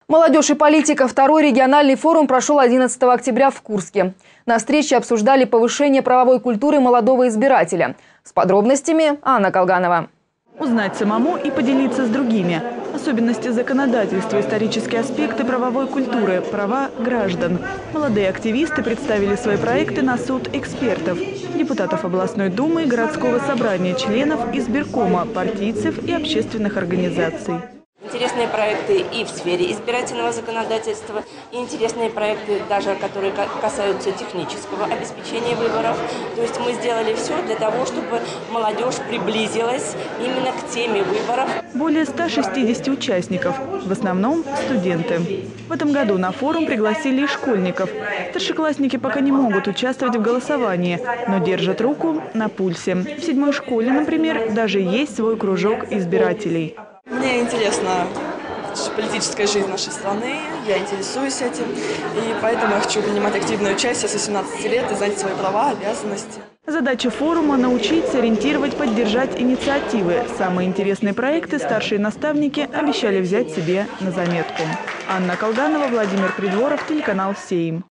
Молодежь и политика. Второй региональный форум прошел 11 октября в Курске. На встрече обсуждали повышение правовой культуры молодого избирателя. С подробностями Анна Колганова. Узнать самому и поделиться с другими. Особенности законодательства, исторические аспекты правовой культуры, права граждан. Молодые активисты представили свои проекты на суд экспертов, депутатов областной думы и городского собрания, членов избиркома, партийцев и общественных организаций. Интересные проекты и в сфере избирательного законодательства, и интересные проекты, даже которые касаются технического обеспечения выборов. То есть мы сделали все для того, чтобы молодежь приблизилась именно к теме выборов. Более 160 участников, в основном студенты. В этом году на форум пригласили и школьников. Старшеклассники пока не могут участвовать в голосовании, но держат руку на пульсе. В 7-й школе, например, даже есть свой кружок избирателей. Мне интересна политическая жизнь нашей страны, я интересуюсь этим, и поэтому я хочу принимать активное участие с 18 лет и знать свои права, обязанности. Задача форума – научить, сориентировать, поддержать инициативы. Самые интересные проекты старшие наставники обещали взять себе на заметку. Анна Колганова, Владимир Придворов, телеканал «Сейм».